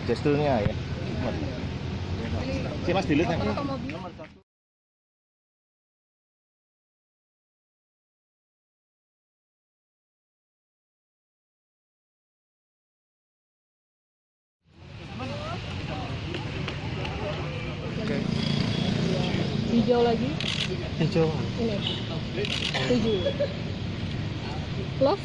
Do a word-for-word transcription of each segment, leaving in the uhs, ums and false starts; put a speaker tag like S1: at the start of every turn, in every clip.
S1: gesturnya ya. Si Mas dilihat kan?
S2: Oke.
S3: Hijau lagi.
S2: Hijau.
S3: Ini. Tujuh. Plus.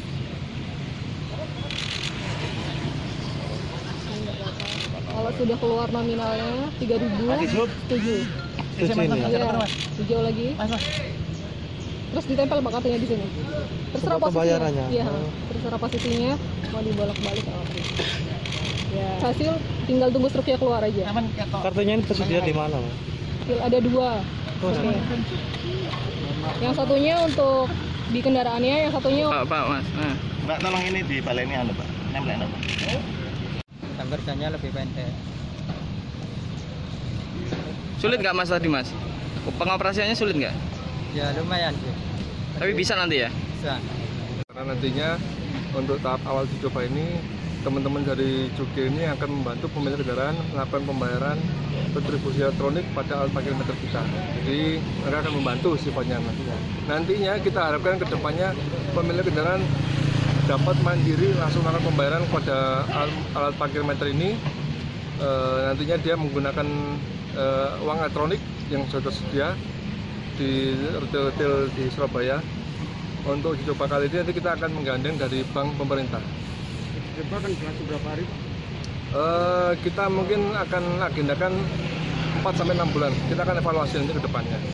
S3: Kalau sudah keluar nominalnya tiga ribu, tujuh.
S2: Tujuh ini.
S3: Iya. Hijau lagi. Terus ditempel Pak kartunya di sini. Terserah
S2: Untuk
S3: posisinya.
S2: pembayarannya.
S3: Iya,
S2: Oh.
S3: terserah posisinya mau dibolak-balik atau apa. Ya. Hasil tinggal tunggu struknya keluar aja.
S2: Kartunya ini tersedia di mana, Mas?
S3: Ada dua.
S2: Oh,
S3: Oke. Yang satunya untuk di kendaraannya, yang satunya
S4: Pak, Pak, Mas. Nah.
S1: Mbak, tolong ini di baleni anu, Pak. Nempelin apa?
S5: Jam kerjanya lebih pendek.
S4: Sulit nggak Mas tadi, Mas? Pengoperasiannya sulit nggak?
S5: Ya lumayan sih.
S4: Tapi bisa nanti ya?
S5: Bisa.
S6: Karena nantinya untuk tahap awal uji coba ini teman-teman dari Juge ini akan membantu pemilik kendaraan melakukan pembayaran kontribusi elektronik pada alat parkir meter kita. Jadi mereka akan membantu sifatnya nantinya. Nantinya kita harapkan kedepannya pemilik kendaraan dapat mandiri langsung melakukan pembayaran pada alat, alat parkir meter ini. E, nantinya dia menggunakan e, uang elektronik yang sudah tersedia di retail-retail di Surabaya. Untuk uji coba kali ini nanti kita akan menggandeng dari bank pemerintah.
S2: Coba akan berlangsung berapa hari?
S6: Uh, kita mungkin akan agendakan empat sampai enam bulan. Kita akan evaluasi nanti ke depannya.